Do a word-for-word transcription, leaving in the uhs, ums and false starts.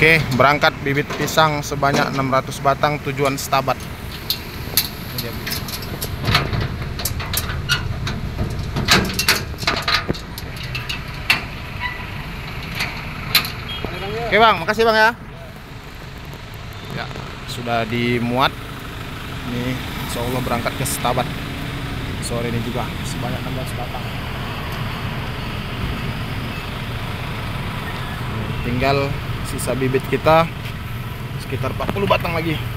Oke, berangkat bibit pisang sebanyak enam ratus batang tujuan Setabat. Ini dia. Oke bang, makasih bang ya. Ya, sudah dimuat. Ini insya Allah berangkat ke Setabat sore ini juga sebanyak enam belas batang. Tinggal sisa bibit kita sekitar empat puluh batang lagi.